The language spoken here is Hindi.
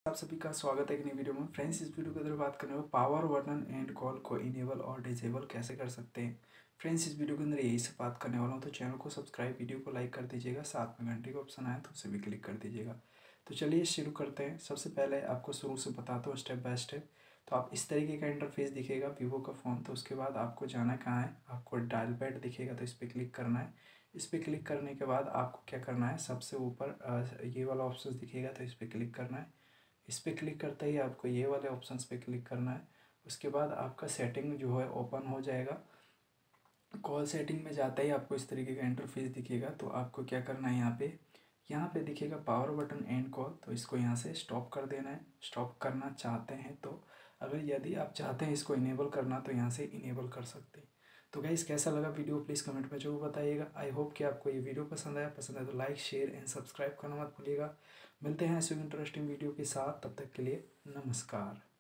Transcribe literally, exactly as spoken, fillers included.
आप सभी का स्वागत है एक नई वीडियो में। फ्रेंड्स, इस वीडियो के अंदर बात करने वाले पावर बटन एंड कॉल को इनेबल और डिसेबल कैसे कर सकते हैं। फ्रेंड्स, इस वीडियो के अंदर यही से बात करने वाला हूँ, तो चैनल को सब्सक्राइब, वीडियो को लाइक कर दीजिएगा, साथ में घंटे का ऑप्शन आया तो उसे भी क्लिक कर दीजिएगा। तो चलिए शुरू करते हैं। सबसे पहले आपको शुरू से बताता हूँ स्टेप बाय स्टेप। तो आप इस तरीके का इंटरफेस दिखेगा वीवो का फ़ोन। तो उसके बाद आपको जाना कहाँ है, आपको डायल पैड दिखेगा तो इस पर क्लिक करना है। इस पर क्लिक करने के बाद आपको क्या करना है, सबसे ऊपर ये वाला ऑप्शन दिखेगा तो इस पर क्लिक करना है। इस पर क्लिक करते ही आपको ये वाले ऑप्शंस पे क्लिक करना है। उसके बाद आपका सेटिंग जो है ओपन हो जाएगा। कॉल सेटिंग में जाते ही आपको इस तरीके का इंटरफेस दिखेगा। तो आपको क्या करना है, यहाँ पे यहाँ पे दिखेगा पावर बटन एंड कॉल, तो इसको यहाँ से स्टॉप कर देना है। स्टॉप करना चाहते हैं तो अगर यदि आप चाहते हैं इसको इनेबल करना तो यहाँ से इनेबल कर सकते हैं। तो गाइस, कैसा लगा वीडियो प्लीज़ कमेंट में जरूर बताइएगा। आई होप कि आपको ये वीडियो पसंद आया। पसंद आया तो लाइक, शेयर एंड सब्सक्राइब करना मत भूलिएगा। मिलते हैं ऐसे इंटरेस्टिंग वीडियो के साथ, तब तक के लिए नमस्कार।